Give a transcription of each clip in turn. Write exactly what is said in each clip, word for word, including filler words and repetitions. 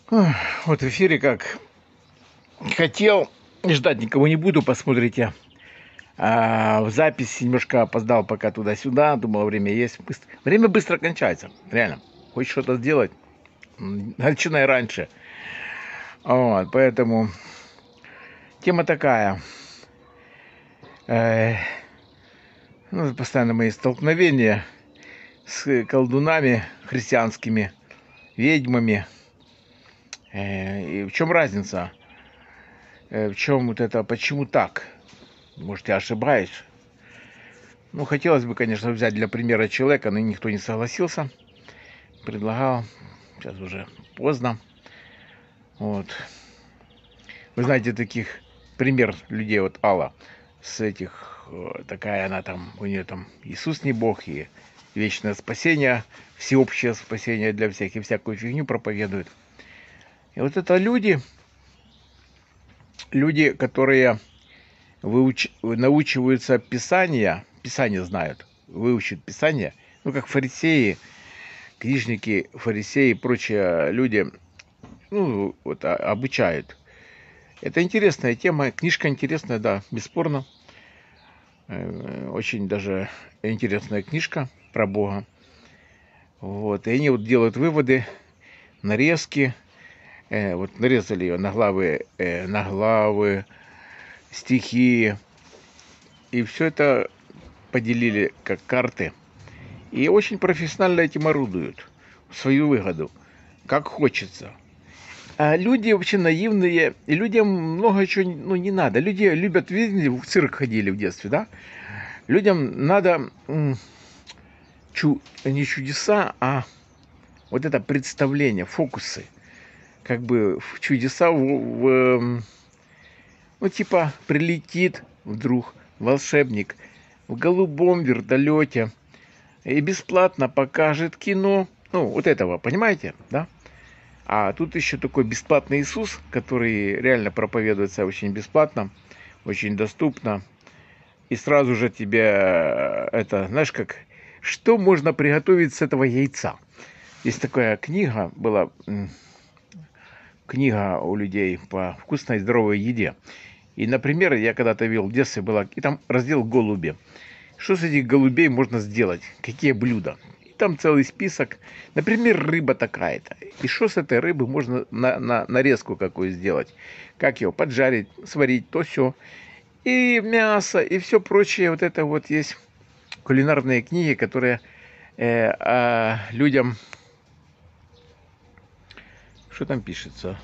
Вот в эфире как хотел, ждать никого не буду, посмотрите. А в записи немножко опоздал пока туда-сюда, думал, время есть. Быстро. Время быстро кончается, реально. Хочешь что-то сделать, начинай раньше. Вот, поэтому тема такая. Э, ну, постоянно мои столкновения с колдунами христианскими, ведьмами. Э, и в чем разница? Э, в чем вот это, почему так? Может, я ошибаюсь? Ну, хотелось бы, конечно, взять для примера человека, но никто не согласился. Предлагал. Сейчас уже поздно. Вот. Вы знаете таких пример людей, вот Алла, с этих, такая она там, у нее там Иисус не Бог, и вечное спасение, всеобщее спасение для всех, и всякую фигню проповедует. И вот это люди, люди, которые выуч... научиваются Писания, Писание знают, выучат Писание, ну, как фарисеи, книжники, фарисеи и прочие люди, ну, вот, обучают. Это интересная тема, книжка интересная, да, бесспорно. Очень даже интересная книжка про Бога. Вот, и они вот делают выводы, нарезки. Вот нарезали ее на главы, на главы, стихи. И все это поделили как карты. И очень профессионально этим орудуют в свою выгоду, как хочется. А люди вообще наивные, и людям много чего ну, не надо. Люди любят, видите, в цирк ходили в детстве, да? Людям надо чу, не чудеса, а вот это представление, фокусы. Как бы чудеса в, в ну, типа, прилетит вдруг волшебник в голубом вертолете и бесплатно покажет кино. Ну, вот этого, понимаете, да? А тут еще такой бесплатный Иисус, который реально проповедуется очень бесплатно, очень доступно. И сразу же тебе это, знаешь, как, что можно приготовить с этого яйца? Есть такая книга, была книга у людей по вкусной и здоровой еде. И, например, я когда-то вел в детстве, была, и там раздел голуби. Что с этих голубей можно сделать? Какие блюда? Там целый список. Например, рыба такая-то. И что с этой рыбы можно на, на нарезку какую сделать? Как ее поджарить, сварить, то все. И мясо, и все прочее. Вот это вот есть кулинарные книги, которые э, э, людям... Что там пишется?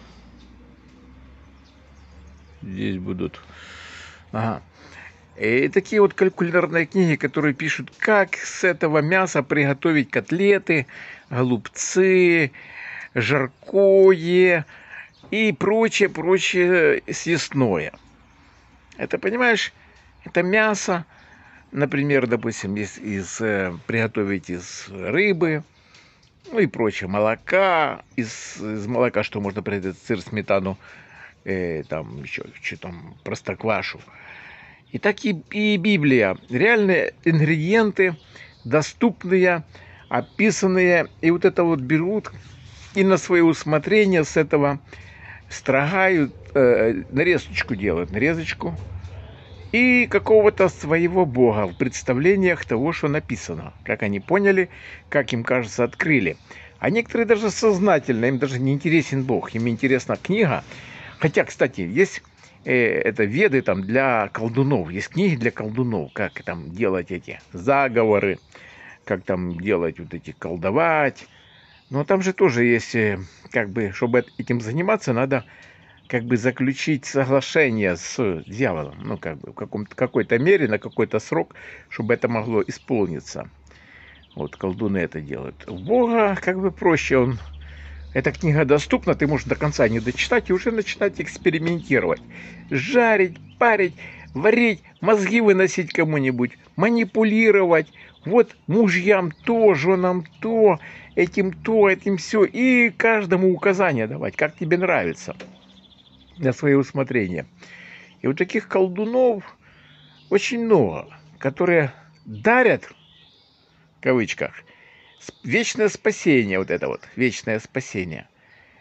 Здесь будут... Ага. И такие вот кулинарные книги, которые пишут, как с этого мяса приготовить котлеты, голубцы, жаркое и прочее, прочее съестное. Это, понимаешь, это мясо, например, допустим, из, из, приготовить из рыбы, ну и прочее, молока, из, из молока, что можно приготовить, сыр, сметану, э, там еще, что там, простоквашу. И так и, и Библия. Реальные ингредиенты, доступные, описанные. И вот это вот берут и на свое усмотрение с этого строгают, э, нарезочку делают, нарезочку. И какого-то своего Бога в представлениях того, что написано. Как они поняли, как им кажется, открыли. А некоторые даже сознательно, им даже не интересен Бог. Им интересна книга. Хотя, кстати, есть... это веды там для колдунов. Есть книги для колдунов, как там делать эти заговоры, как там делать вот эти колдовать. Но там же тоже есть, как бы, чтобы этим заниматься, надо как бы заключить соглашение с дьяволом. Ну, как бы, в каком-то, какой-то мере, на какой-то срок, чтобы это могло исполниться. Вот колдуны это делают. У Бога как бы проще, он... Эта книга доступна, ты можешь до конца не дочитать и уже начинать экспериментировать. Жарить, парить, варить, мозги выносить кому-нибудь, манипулировать. Вот мужьям то, женам то, этим то, этим все. И каждому указания давать, как тебе нравится, на свое усмотрение. И вот таких колдунов очень много, которые дарят, в кавычках, вечное спасение, вот это вот, вечное спасение.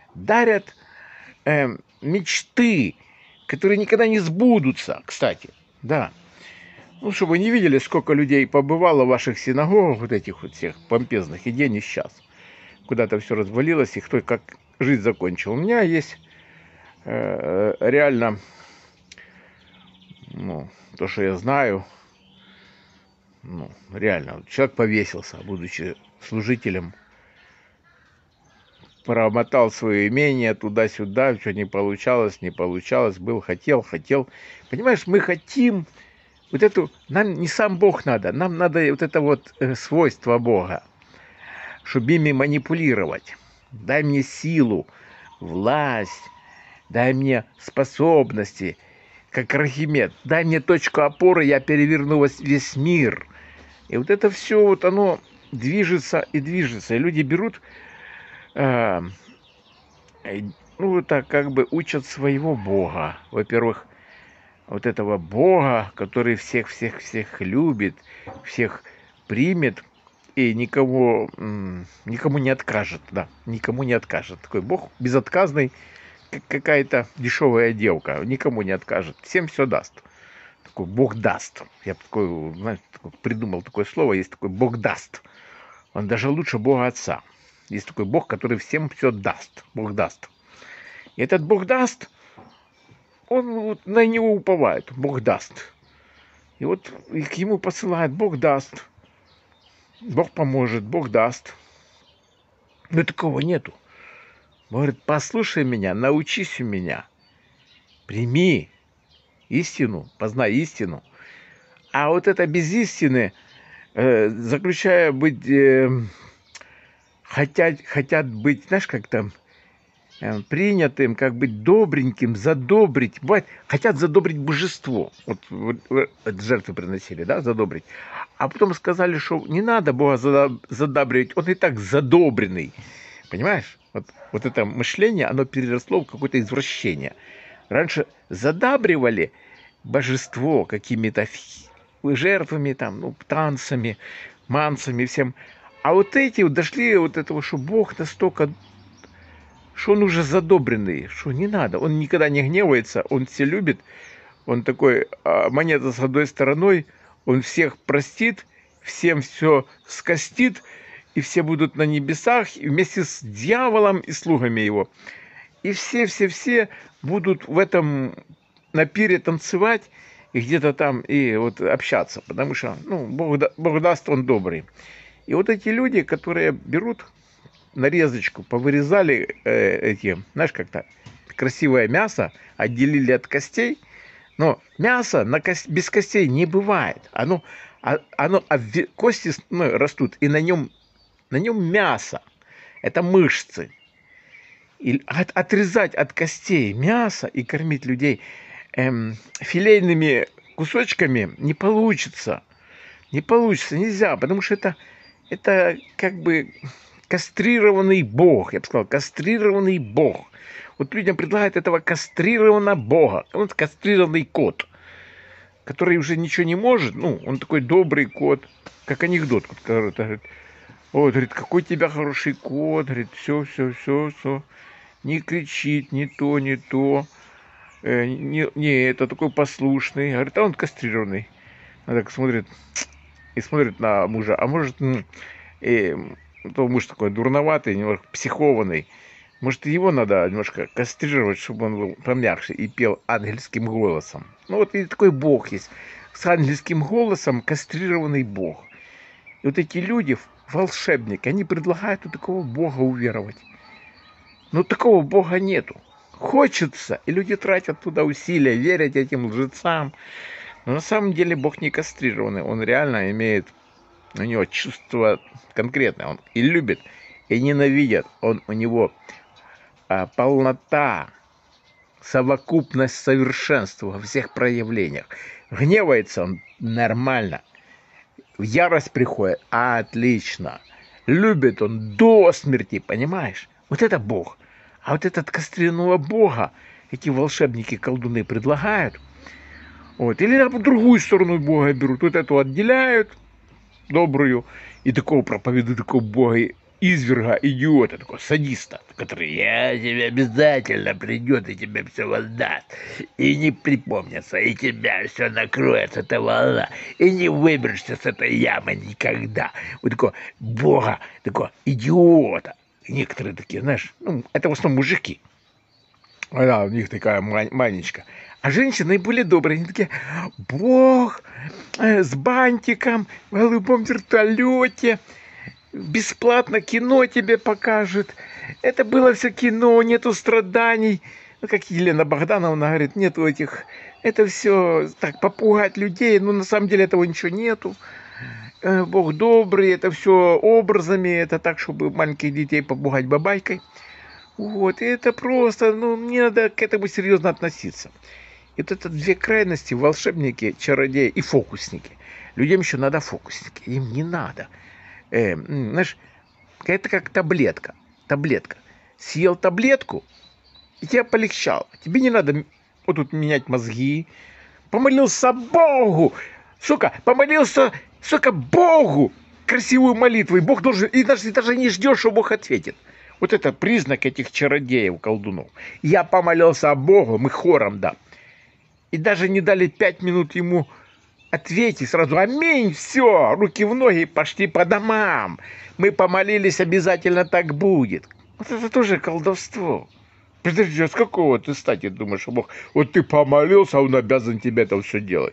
дарят э, мечты, которые никогда не сбудутся, кстати, да. Ну, чтобы вы не видели, сколько людей побывало в ваших синагогах, вот этих вот всех помпезных, и где они сейчас. Куда-то все развалилось, и кто как жизнь закончил. У меня есть э, реально, ну, то, что я знаю, ну, реально, человек повесился, будучи служителем, промотал свое имение туда-сюда, что не получалось, не получалось, был, хотел, хотел. Понимаешь, мы хотим вот эту, нам не сам Бог надо, нам надо вот это вот э, свойство Бога, чтобы ими манипулировать. Дай мне силу, власть, дай мне способности, как Архимед, дай мне точку опоры, я переверну весь мир. И вот это все, вот оно движется и движется. И люди берут, э, ну, вот так как бы учат своего Бога. Во-первых, вот этого Бога, который всех-всех-всех любит, всех примет и никого, никому не откажет, да, никому не откажет. Такой Бог безотказный, как какая-то дешевая девка, никому не откажет, всем все даст. Такой Бог даст. Я такой, знаете, придумал такое слово, есть такой Бог даст. Он даже лучше Бога Отца. Есть такой Бог, который всем все даст. Бог даст. И этот Бог даст, он вот на него уповает. Бог даст. И вот и к ему посылает, Бог даст. Бог поможет, Бог даст. Но такого нету. Он говорит, послушай меня, научись у меня. Прими истину, познай истину. А вот это без истины, э, заключая быть, э, хотят, хотят быть, знаешь, как там, э, принятым, как быть добреньким, задобрить. Бывает, хотят задобрить божество. Вот, вот, вот жертвы приносили, да, задобрить. А потом сказали, что не надо Бога задобривать, он и так задобренный. Понимаешь? Вот, вот это мышление, оно переросло в какое-то извращение. Раньше задабривали божество какими-то жертвами, там, ну, танцами, манцами, всем. А вот эти вот дошли вот этого, что Бог настолько, что он уже задобренный, что не надо. Он никогда не гневается, он все любит. Он такой, монета с одной стороной, он всех простит, всем все скостит, и все будут на небесах вместе с дьяволом и слугами его. И все-все-все будут в этом на пире танцевать и где-то там и вот общаться, потому что, ну, Бог, Бог даст, он добрый. И вот эти люди, которые берут нарезочку, повырезали э, эти, знаешь, как-то красивое мясо, отделили от костей, но мясо на кость, без костей не бывает. Оно, оно, а кости, ну, растут, и на нем, на нем мясо. Это мышцы. И от, отрезать от костей мясо и кормить людей эм, филейными кусочками не получится. Не получится, нельзя, потому что это, это как бы кастрированный бог, я бы сказал, кастрированный бог. Вот людям предлагают этого кастрированного бога. Он кастрированный кот, который уже ничего не может. Ну, он такой добрый кот, как анекдот. Который говорит, ой, говорит, какой у тебя хороший кот. Говорит, все, все, все, все. Не кричит, не то, не то. Э, не, не, это такой послушный. Говорит, а он кастрированный. Она так смотрит и смотрит на мужа. А может, и, то муж такой дурноватый, немножко психованный. Может, его надо немножко кастрировать, чтобы он был помягче и пел ангельским голосом. Ну, вот и такой бог есть. С ангельским голосом кастрированный бог. И вот эти люди, волшебники, они предлагают у такого бога уверовать. Но такого бога нету. Хочется, и люди тратят туда усилия, верят этим лжецам. Но на самом деле бог не кастрированный. Он реально имеет, у него чувство конкретное. Он и любит, и ненавидит. Он, у него а, полнота, совокупность совершенства во всех проявлениях. Гневается он нормально. В ярость приходит. Отлично. Любит он до смерти, понимаешь? Вот это Бог. А вот этот кастрированного Бога эти волшебники, колдуны предлагают. Вот. Или по другую сторону Бога берут. Вот эту отделяют, добрую, и такого проповедуют, такого Бога. И изверга, идиота, такого садиста, который я тебе обязательно придет и тебе все воздаст, и не припомнится, и тебя все накроет эта волна, и не выберешься с этой ямы никогда. Вот такого бога, такого идиота. Некоторые такие, знаешь, ну, это в основном мужики. Да, у них такая манечка. А женщины были добрые. Они такие, бог э, с бантиком в голубом вертолете. Бесплатно кино тебе покажет. Это было все кино, нету страданий. Ну, как Елена Богдановна говорит, нету этих... Это все так, попугать людей. Но на самом деле этого ничего нету. Э, Бог добрый, это все образами. Это так, чтобы маленьких детей попугать бабайкой. Вот, и это просто, ну, мне надо к этому серьезно относиться. И вот это две крайности, волшебники, чародеи и фокусники. Людям еще надо фокусники, им не надо. Э, знаешь, это как таблетка, таблетка. Съел таблетку, и тебе полегчало. Тебе не надо вот тут менять мозги. Помолился Богу, сука, помолился, сука, Богу красивую молитву, и Бог должен, и даже, и даже не ждешь, что Бог ответит. Вот это признак этих чародеев, колдунов. Я помолился о Богу, мы хором, да. И даже не дали пять минут ему ответить сразу. Аминь, все, руки в ноги, пошли по домам. Мы помолились, обязательно так будет. Вот это тоже колдовство. Подожди, а с какого ты стати думаешь, что Бог... Вот ты помолился, а он обязан тебе это все делать.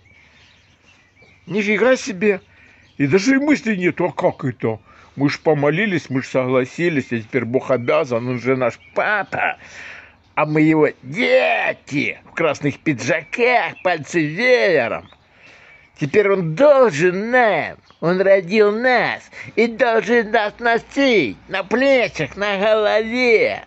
Нифига себе. И даже и мысли нету, а как это? Мы ж помолились, мы ж согласились, а теперь Бог обязан, он же наш папа. А мы его дети в красных пиджаках, пальцы веером. Теперь он должен нам, он родил нас и должен нас носить на плечах, на голове.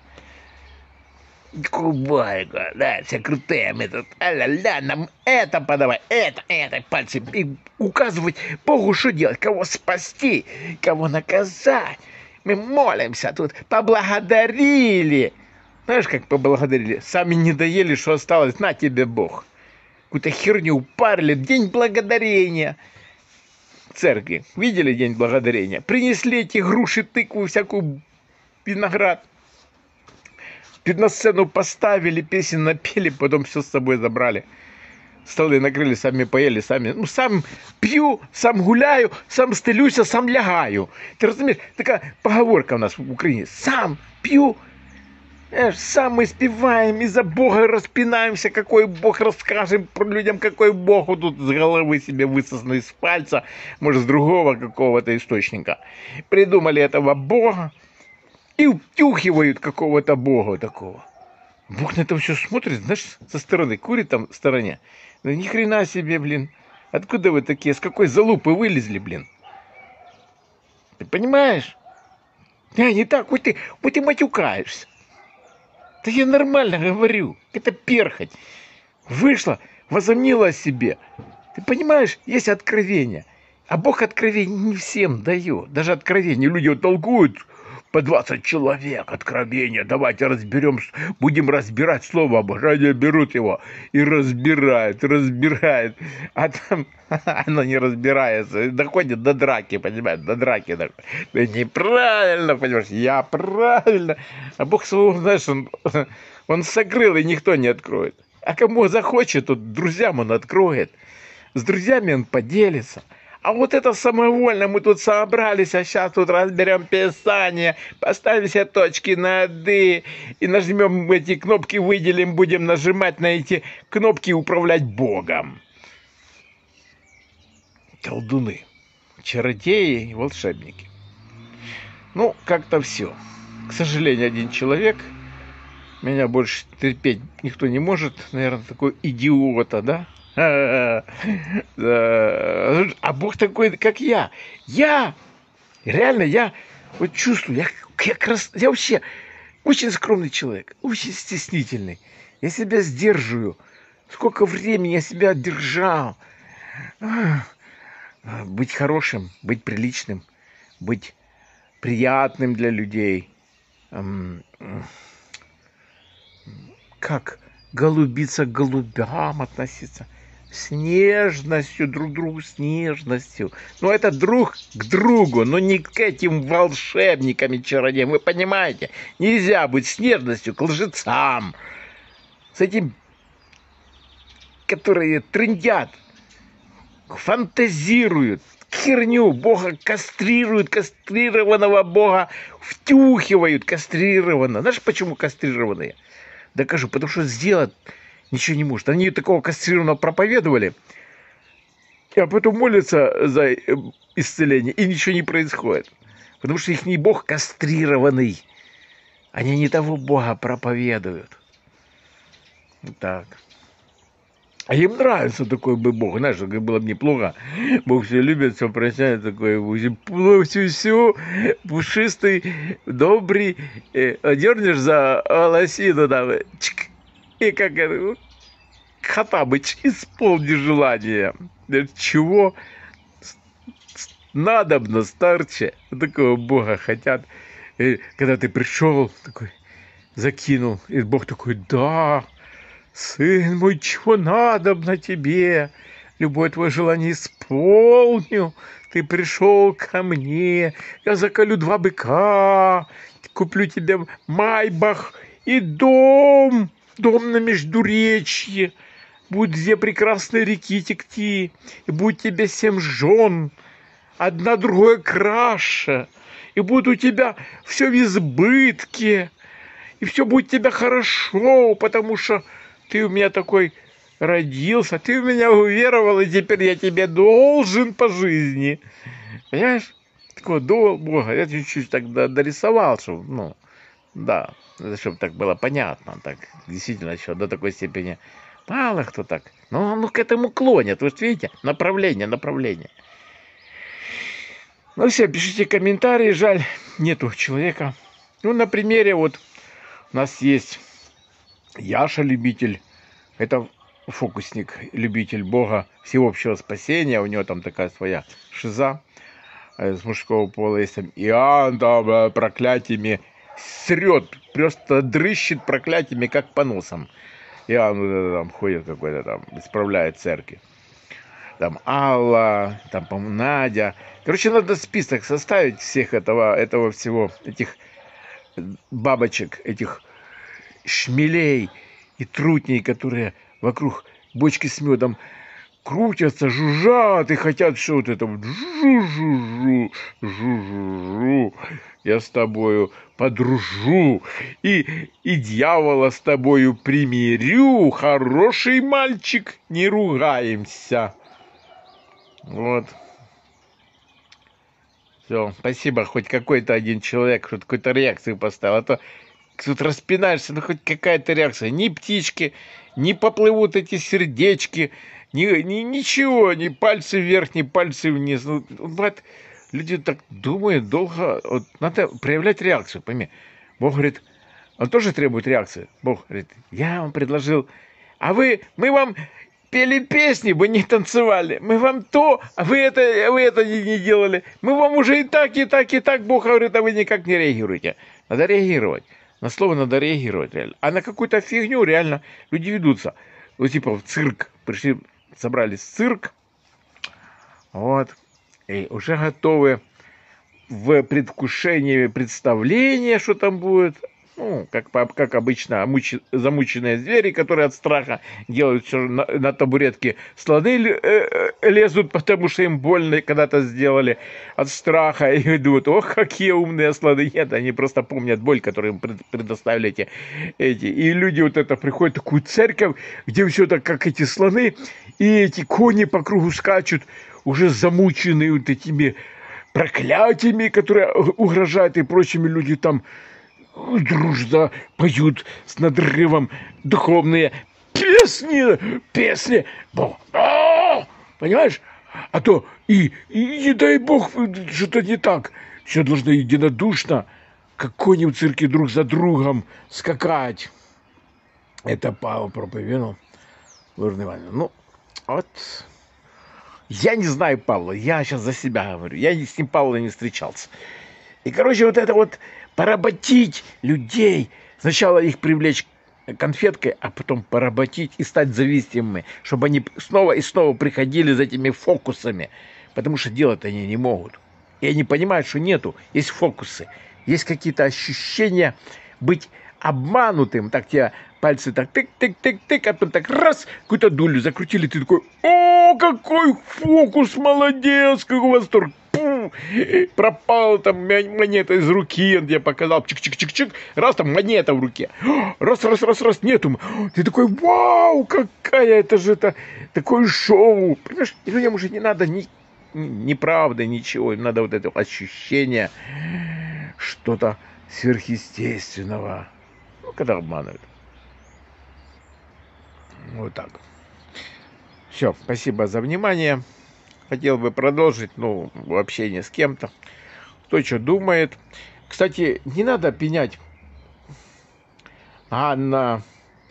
Кубайка, да, все крутые мы тут, а-ля-ля, нам это подавай, это, это, пальцы, и указывать Богу, что делать, кого спасти, кого наказать. Мы молимся тут, поблагодарили. Знаешь, как поблагодарили? Сами не доели, что осталось, на тебе Бог. Какую-то херню упарили, День Благодарения. В церкви, видели День Благодарения? Принесли эти груши, тыкву, всякую виноград. На сцену поставили, песен напели, потом все с собой забрали. Столы накрыли, сами поели, сами. Ну, сам пью, сам гуляю, сам стелюся, сам лягаю. Ты разумеешь, такая поговорка у нас в Украине. Сам пью, знаешь, сам мы спеваем, из-за Бога распинаемся, какой Бог, расскажем про людям, какой Бог вот тут с головы себе высосан из пальца, может, с другого какого-то источника. Придумали этого Бога. И втюхивают какого-то бога такого. Бог на это все смотрит, знаешь, со стороны, курит там в стороне. Да ни хрена себе, блин. Откуда вы такие, с какой залупы вылезли, блин? Ты понимаешь? Да, не так, вот ты, вот ты матюкаешься. Да я нормально говорю. Это перхоть. Вышла, возомнила о себе. Ты понимаешь, есть откровение. А Бог откровение не всем дает. Даже откровение люди вот толкуют. По двадцать человек, откровения, давайте разберем, будем разбирать слово Божие. Они берут его и разбирают, разбирают. А там оно не разбирается, доходит до драки, понимаешь, до драки. Да неправильно, понимаешь, я правильно. А Бог своего, знаешь, он, он сокрыл, и никто не откроет. А кому захочет, тут друзьям он откроет. С друзьями он поделится. А вот это самовольно, мы тут собрались, а сейчас тут разберем Писание, поставим все точки над «и» и нажмем эти кнопки, выделим, будем нажимать на эти кнопки и управлять Богом. Колдуны, чародеи и волшебники. Ну, как-то все. К сожалению, один человек, меня больше терпеть никто не может, наверное, такой идиота, да? А Бог такой, как я. Я, реально, я вот чувствую, я, я, крас... я вообще очень скромный человек, очень стеснительный. Я себя сдерживаю. Сколько времени я себя держал. Быть хорошим, быть приличным, быть приятным для людей. Как голубица к голубям относиться. с нежностью, друг другу с нежностью. Но это друг к другу, но не к этим волшебникам и чародеям. Вы понимаете? Нельзя быть с нежностью к лжецам, с этим, которые трындят, фантазируют, херню, Бога кастрируют, кастрированного Бога втюхивают, кастрированно. Знаешь, почему кастрированные? Докажу, потому что сделать ничего не может. Они такого кастрированного проповедовали, а потом молятся за исцеление, и ничего не происходит. Потому что их не Бог кастрированный. Они не того Бога проповедуют. Вот так. А им нравится такой бы Бог. Знаешь, было бы неплохо. Бог все любит, все прощает, такой все-все, пушистый, добрый. Э, дернешь за волосину, там, чик, и как это, Хаттабыч, исполни желание. Чего надобно, старче? Такого Бога хотят. И когда ты пришел, такой, закинул, и Бог такой, да, сын мой, чего надобно тебе? Любое твое желание исполню. Ты пришел ко мне, я заколю два быка, куплю тебе майбах и дом, дом на Междуречье. Будут две прекрасные реки текти, и будет тебе семь жен, одна другой краше, и будет у тебя все в избытке, и все будет у тебя хорошо, потому что ты у меня такой родился, ты в меня уверовал, и теперь я тебе должен по жизни. Понимаешь? Такого до Бога. Я чуть-чуть так дорисовал, чтобы, ну, да, чтобы так было понятно. Так, действительно, еще до такой степени мало кто так. Но ну, к этому клонят. Вы видите? Направление, направление. Ну все, пишите комментарии. Жаль, нету человека. Ну, на примере вот у нас есть Яша-любитель. Это фокусник, любитель Бога всеобщего спасения. У него там такая своя шиза с мужского пола. Есть там Иоанн там проклятиями срет, просто дрыщет проклятиями, как по носам. Иоанн там ходит какой-то там, исправляет церкви. Там Алла, там, по-моему, Надя. Короче, надо список составить всех этого, этого всего, этих бабочек, этих шмелей и трутней, которые вокруг бочки с медом крутятся, жужжат и хотят что вот это вот жу-жу-жу, жу-жу-жу, я с тобою подружу и, и дьявола с тобою примирю, хороший мальчик, не ругаемся. Вот. Все, спасибо, хоть какой-то один человек, хоть какую-то реакцию поставил, а то тут распинаешься, ну хоть какая-то реакция. Ни птички, ни поплывут эти сердечки, ни, ни, ничего, ни пальцы вверх, ни пальцы вниз. Ну, вот, люди так думают долго. Вот, надо проявлять реакцию, пойми. Бог говорит, он тоже требует реакции. Бог говорит, я вам предложил, а вы, мы вам пели песни, вы не танцевали. Мы вам то, а вы это, а вы это не, не делали. Мы вам уже и так, и так, и так. Бог говорит, а вы никак не реагируете. Надо реагировать. На слово надо реагировать реально. А на какую-то фигню реально люди ведутся. Вот типа в цирк. Пришли, собрались в цирк. Вот. И уже готовы в предвкушении представления, что там будет. Ну, как, как обычно, муч, замученные звери, которые от страха делают все на, на табуретке. Слоны лезут, потому что им больно когда-то сделали от страха. И думают, ох, какие умные слоны. Нет, они просто помнят боль, которую им предоставили эти, эти. И люди вот это приходят в такую церковь, где все так, как эти слоны, и эти кони по кругу скачут, уже замученные вот этими проклятиями, которые угрожают, и прочими люди там дружно поют с надрывом духовные песни, песни. Понимаешь? А то и, и не дай бог, что-то не так. Все должно единодушно, как кони в цирке друг за другом скакать. Это Павел проповедовал. Ну, вот. Я не знаю Павла, я сейчас за себя говорю. Я с ним Павла не встречался. И, короче, вот это вот поработить людей, сначала их привлечь конфеткой, а потом поработить и стать зависимыми, чтобы они снова и снова приходили за этими фокусами, потому что делать они не могут. И они понимают, что нету, есть фокусы, есть какие-то ощущения быть обманутым, так тебя пальцы так тык-тык-тык-тык, а потом так раз, какую-то дулю закрутили, ты такой, о, какой фокус, молодец, какой восторг. Пу, пропала там монета из руки, он тебе показал, чик-чик-чик-чик, раз там монета в руке, раз, раз, раз, раз, нету, ты такой, вау, какая это же это, такое шоу, понимаешь, людям уже не надо ни, ни правды, ничего, им надо вот это ощущение, что-то сверхъестественного, ну, когда обманывают. Вот так. Все, спасибо за внимание. Хотел бы продолжить, ну, в общении с кем-то, кто что думает. Кстати, не надо пенять Анна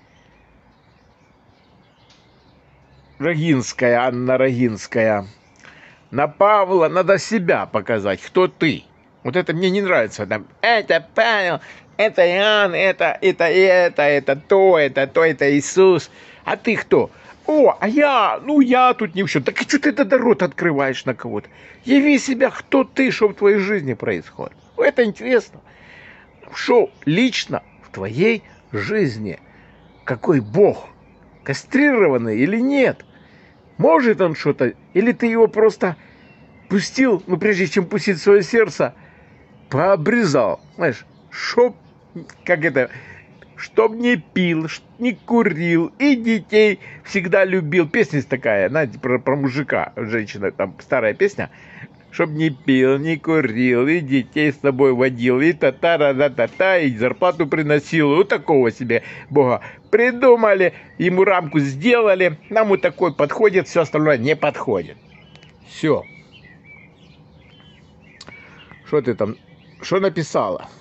Рогинская, Анна Рогинская. На Павла надо себя показать, кто ты. Вот это мне не нравится. Там, это Павел, это Иоанн, это, это, это, это то, это то, это Иисус. А ты кто? О, а я, ну я тут не в счет. Так и что ты тогда рот открываешь на кого-то? Яви себя, кто ты, что в твоей жизни происходит. Это интересно. Что лично в твоей жизни? Какой Бог? Кастрированный или нет? Может он что-то? Или ты его просто пустил, ну прежде чем пустить свое сердце, пообрезал? Знаешь, чтоб, как это... Чтоб не пил, не курил, и детей всегда любил. Песня такая, знаете, про, про мужика, женщина, там старая песня. Чтоб не пил, не курил, и детей с собой водил, и та-та-ра-та-та-та, и зарплату приносил. Вот такого себе Бога придумали, ему рамку сделали, нам вот такой подходит, все остальное не подходит. Все. Что ты там, что написала?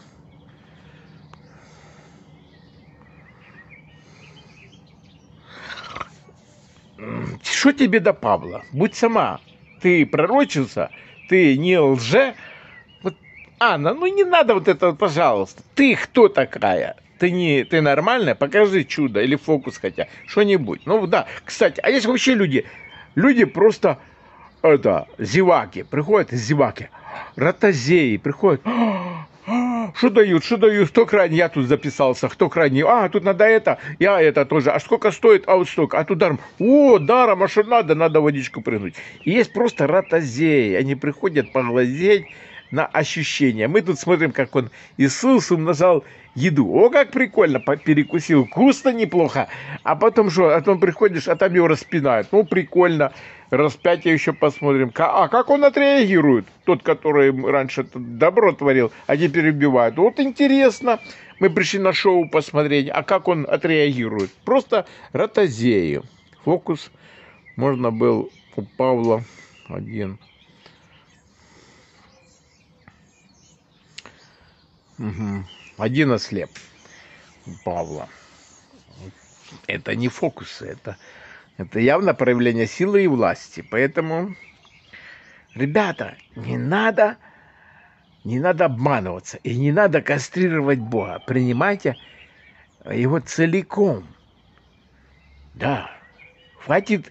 Что тебе до Павла? Будь сама. Ты пророчился, ты не лже. Вот, Анна, ну не надо вот это, пожалуйста. Ты кто такая? Ты не, ты нормальная? Покажи чудо или фокус хотя, что-нибудь. Ну да, кстати, а есть вообще люди, люди просто, это, зеваки, приходят зеваки, ротозеи, приходят, что дают, что дают, кто крайний, я тут записался, кто крайний, а, тут надо это, я это тоже, а сколько стоит, а вот столько, а тут даром, о, даром, а что надо, надо водичку прыгнуть. И есть просто ротозеи, они приходят поглазеть на ощущения. Мы тут смотрим, как он Иисус умножал еду. О, как прикольно, перекусил, вкусно, неплохо. А потом что, а потом приходишь, а там его распинают. Ну, прикольно, распятие еще посмотрим. А как он отреагирует? Тот, который раньше добро творил, а теперь убивает. Вот интересно. Мы пришли на шоу посмотреть, а как он отреагирует? Просто ротозею. Фокус можно был у Павла один. Угу. Один ослеп у Павла. Это не фокусы, это, это явно проявление силы и власти. Поэтому, ребята, не надо, не надо обманываться и не надо кастрировать Бога. Принимайте его целиком. Да, хватит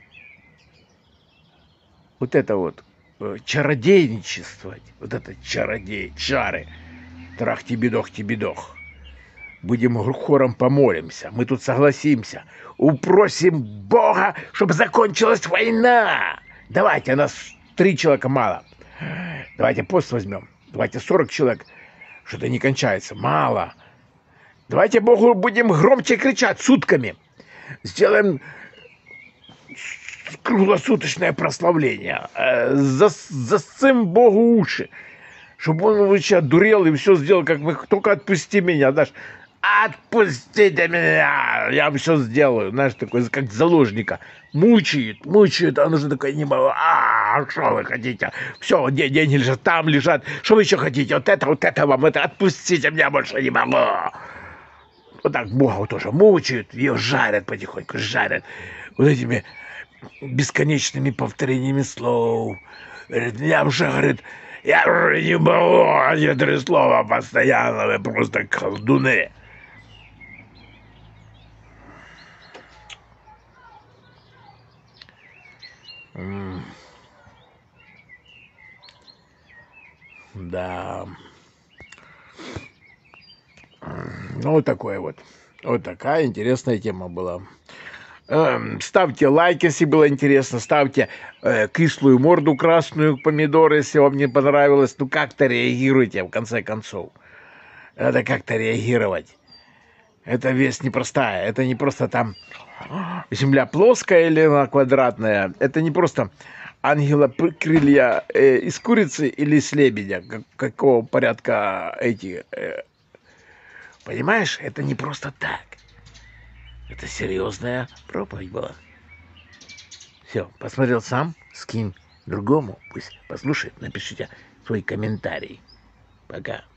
вот это вот чародейничествовать, вот это чародей, чары. Трах-тебе-дох-тебе-дох. Будем хором помолимся. Мы тут согласимся. Упросим Бога, чтобы закончилась война. Давайте, нас три человека мало. Давайте пост возьмем. Давайте сорок человек. Что-то не кончается. Мало. Давайте Богу будем громче кричать сутками. Сделаем круглосуточное прославление. Засцем Богу уши. Чтобы он лучше одурел и все сделал, как мы. Только отпусти меня, знаешь. Отпустите меня, я все сделаю. Знаешь, такой, как заложника. Мучает, мучает, а он уже такой, не могу. А, что вы хотите? Все, деньги лежат, там лежат. Что вы еще хотите? Вот это, вот это вам, это, отпустите меня, больше не могу. Вот так Бога тоже мучают, ее жарят потихоньку, жарят. Вот этими бесконечными повторениями слов. Я уже, говорит, я уже не могу, они три слова постоянно, вы просто колдуны. М. Да. Ну, вот такое вот. Вот такая интересная тема была. Эм, Ставьте лайк, если было интересно. Ставьте э, кислую морду красную помидор, если вам не понравилось. Ну, как-то реагируйте, в конце концов. Надо как-то реагировать. Эта вещь непростая. Это не просто там земля плоская или она квадратная. Это не просто ангела крылья э, из курицы или с лебедя. Как, какого порядка эти... Э, понимаешь, это не просто так. Это серьезная проповедь была. Все, посмотрел сам, скинь другому, пусть послушает, напишите свой комментарий. Пока.